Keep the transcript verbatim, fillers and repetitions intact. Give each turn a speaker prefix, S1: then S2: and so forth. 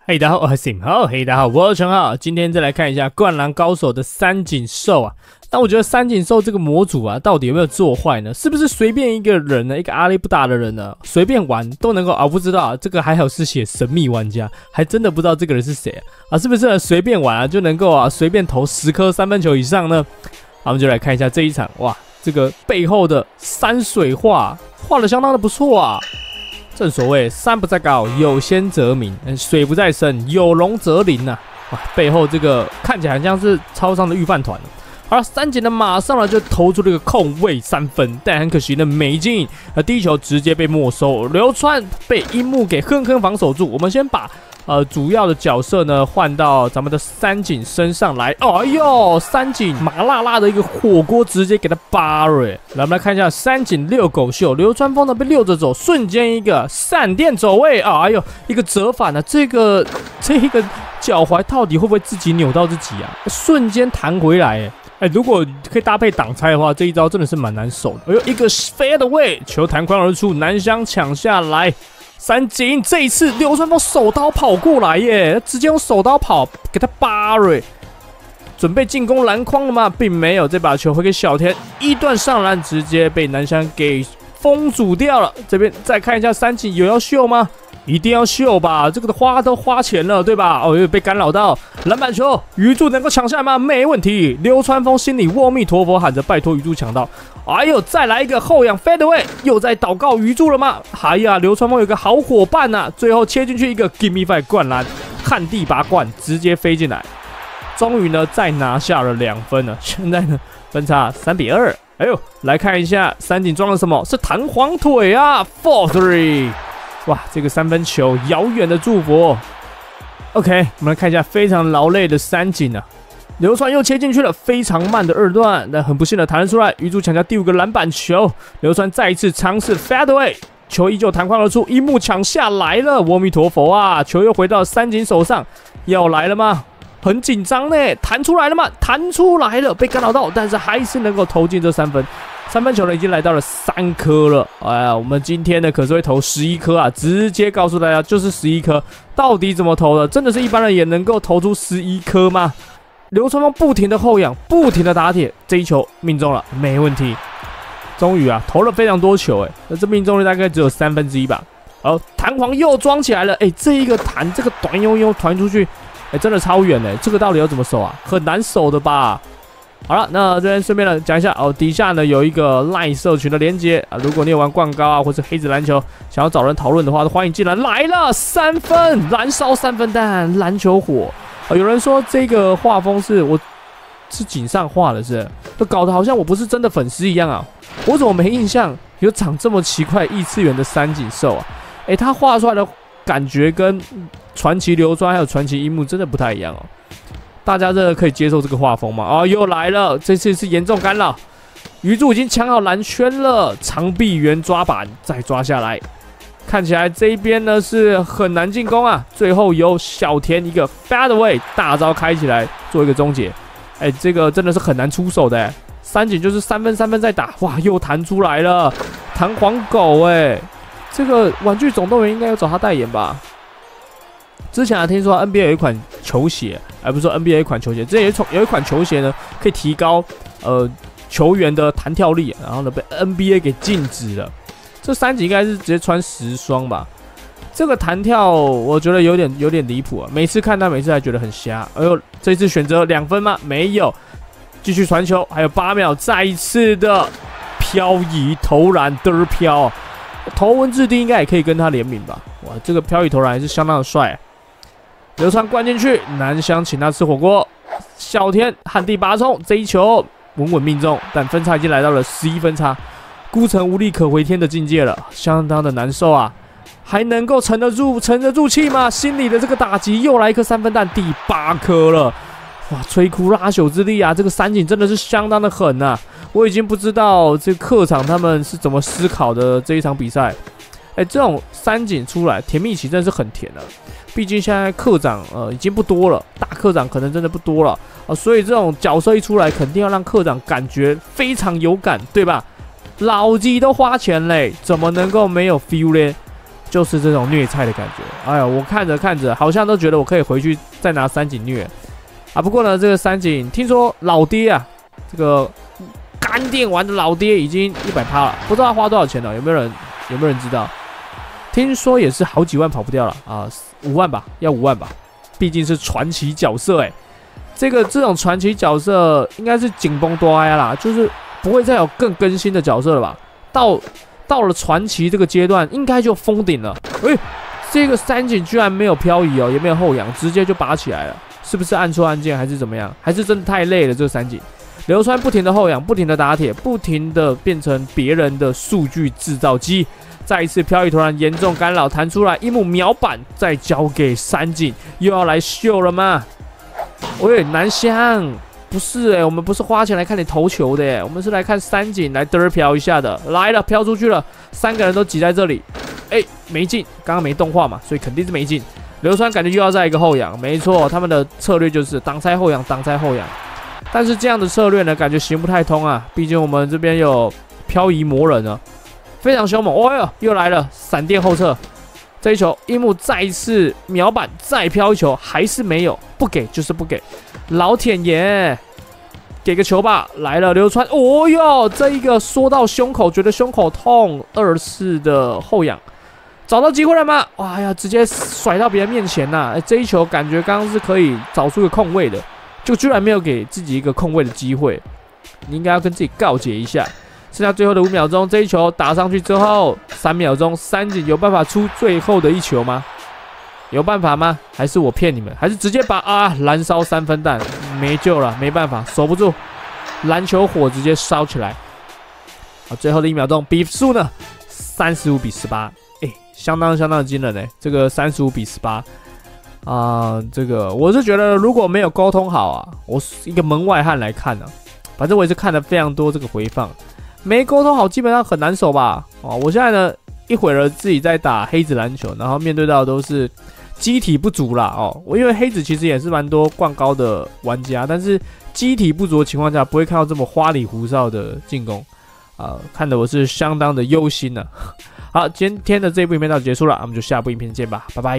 S1: 嘿，大家好，我是 Sim。好，嘿，大家好，我是陈浩。今天再来看一下《灌篮高手》的三井寿啊。那我觉得三井寿这个模组啊，到底有没有做坏呢？是不是随便一个人呢，一个阿里不达的人呢，随便玩都能够啊？不知道啊，这个还好是写神秘玩家，还真的不知道这个人是谁啊？啊是不是随便玩啊就能够啊随便投十颗三分球以上呢？好，我们就来看一下这一场，哇，这个背后的山水画画的相当的不错啊。正所谓山不在高，有仙则名；水不在深，有龙则灵呐、啊。哇，背后这个看起来像是超商的预饭团。好了，三井呢马上呢就投出了一个空位三分，但很可惜呢没进，呃，第一球直接被没收。流川被樱木给哼哼防守住。我们先把呃主要的角色呢换到咱们的三井身上来。哦哎呦，三井麻辣辣的一个火锅直接给他扒了。来，我们来看一下三井遛狗秀，流川枫呢被溜着走，瞬间一个闪电走位啊！哎呦，一个折返呢、啊，这个这个脚踝到底会不会自己扭到自己啊？瞬间弹回来哎。哎，如果可以搭配挡拆的话，这一招真的是蛮难守的。哎呦，一个 fadeaway 球弹框而出，南湘抢下来，三井这一次流川枫手刀跑过来耶，直接用手刀跑给他扒了，准备进攻篮筐了吗？并没有，这把球回给小田，一段上篮直接被南湘给封阻掉了。这边再看一下三井有要秀吗？一定要秀吧，这个的花都花钱了，对吧？哦，又被干扰到，篮板球，鱼柱能够抢下来吗？没问题。流川枫心里阿弥陀佛喊着，拜托鱼柱抢到。哎呦，再来一个后仰 fadeaway， 又在祷告鱼柱了吗？哎呀，流川枫有个好伙伴呐、啊，最后切进去一个 give me five 灌篮，旱地拔罐，直接飞进来，终于呢再拿下了两分了。现在呢分差三比二。哎呦，来看一下三井装了什么？是弹簧腿啊 ，four three。哇，这个三分球遥远的祝福。OK， 我们来看一下非常劳累的三井啊，流川又切进去了，非常慢的二段，但很不幸的弹了出来。鱼柱抢下第五个篮板球，流川再一次尝试 fadeaway， 球依旧弹框而出，樱木抢下来了，阿弥陀佛啊！球又回到三井手上，要来了吗？很紧张呢，弹出来了吗？弹出来了，被干扰到，但是还是能够投进这三分。三分球呢已经来到了三颗了，哎呀，我们今天呢可是会投十一颗啊，直接告诉大家就是十一颗，到底怎么投的？真的是一般人也能够投出十一颗吗？流川枫不停的后仰，不停的打铁，这一球命中了，没问题。终于啊，投了非常多球，哎，那这命中率大概只有三分之一吧。好，弹簧又装起来了，哎，这一个弹，这个短悠悠传出去，哎，真的超远哎，这个到底要怎么守啊？很难守的吧？好了，那这边顺便呢讲一下哦，底下呢有一个 LINE 社群的连接啊，如果你有玩灌高啊或是黑子篮球，想要找人讨论的话，都欢迎进来。来了，三分，燃烧三分弹，篮球火啊！有人说这个画风是我是井上画的是，都搞得好像我不是真的粉丝一样啊！我怎么没印象有长这么奇怪异次元的三井寿啊？哎，他画出来的感觉跟传奇流川还有传奇樱木真的不太一样哦。大家真的可以接受这个画风吗？哦，又来了，这次是严重干扰。鱼柱已经抢好篮圈了，长臂猿抓板再抓下来，看起来这一边呢是很难进攻啊。最后由小田一个 fadeaway 大招开起来做一个终结。哎，这个真的是很难出手的。三井就是三分三分在打，哇，又弹出来了，弹簧狗哎，这个玩具总动员应该有找他代言吧？之前还听说 N B A 有一款球鞋，而不是说 N B A 有一款球鞋，之前有一款有一款球鞋呢，可以提高呃球员的弹跳力，然后呢被 N B A 给禁止了。这三井应该是直接穿十双吧？这个弹跳我觉得有点有点离谱啊！每次看他，每次还觉得很瞎。哎呦，这次选择两分吗？没有，继续传球，还有八秒，再一次的漂移投篮嘚飘，头文字 D 应该也可以跟他联名吧？哇，这个漂移投篮还是相当的帅、啊。流川灌进去，南湘请他吃火锅。小田旱地拔冲，这一球稳稳命中，但分差已经来到了十一分差，孤城无力可回天的境界了，相当的难受啊！还能够沉得住、沉得住气吗？心里的这个打击又来一颗三分弹，第八颗了，哇！摧枯拉朽之力啊！这个三井真的是相当的狠呐、啊！我已经不知道这客场他们是怎么思考的这一场比赛。哎，这种三井出来，甜蜜期真的是很甜的、啊。毕竟现在课长呃已经不多了，大课长可能真的不多了啊、呃，所以这种角色一出来，肯定要让课长感觉非常有感，对吧？老鸡都花钱嘞，怎么能够没有 feel 嘞？ 就是这种虐菜的感觉。哎呀，我看着看着，好像都觉得我可以回去再拿三井虐啊。不过呢，这个三井听说老爹啊，这个干电玩的老爹已经一百趴了，不知道他花多少钱了，有没有人有没有人知道？听说也是好几万跑不掉了啊，五万吧，要五万吧，毕竟是传奇角色哎、欸。这个这种传奇角色应该是紧绷多哀啦，就是不会再有更更新的角色了吧？到到了传奇这个阶段，应该就封顶了。哎，这个三井居然没有漂移哦，也没有后仰，直接就拔起来了，是不是按错按键还是怎么样？还是真的太累了？这个三井流川不停的后仰，不停的打铁，不停的变成别人的数据制造机。再一次漂移突然严重干扰，弹出来一幕秒板，再交给三井，又要来秀了吗？喂，南湘，不是哎、欸，我们不是花钱来看你投球的哎、欸，我们是来看三井来嘚儿飘一下的。来了，飘出去了，三个人都挤在这里，哎、欸，没进，刚刚没动画嘛，所以肯定是没进。流川感觉又要再一个后仰，没错，他们的策略就是挡拆后仰，挡拆后仰。但是这样的策略呢，感觉行不太通啊，毕竟我们这边有漂移魔人啊。非常凶猛，哦哟，又来了，闪电后撤，这一球，樱木再一次秒板，再飘一球，还是没有，不给就是不给，老舔爷，给个球吧，来了，流川，哦哟，这一个说到胸口，觉得胸口痛，二次的后仰，找到机会了吗？哇呀，直接甩到别人面前呐、啊，这一球感觉刚刚是可以找出个空位的，就居然没有给自己一个空位的机会，你应该要跟自己告诫一下。剩下最后的五秒钟，这一球打上去之后，三秒钟，三井有办法出最后的一球吗？有办法吗？还是我骗你们？还是直接把啊燃烧三分弹？没救了，没办法，守不住，篮球火直接烧起来。好，最后的一秒钟，比数呢？三十五比十八，哎，相当相当的惊人哎，这个三十五比十八啊，这个我是觉得如果没有沟通好啊，我是一个门外汉来看呢、啊，反正我也是看了非常多这个回放。没沟通好，基本上很难守吧？哦，我现在呢，一会儿自己在打黑子篮球，然后面对到的都是机体不足啦。哦，我因为黑子其实也是蛮多灌高的玩家，但是机体不足的情况下，不会看到这么花里胡哨的进攻啊、呃，看得我是相当的忧心呢、啊。好，今天的这部影片到此结束了，我们就下部影片见吧，拜拜。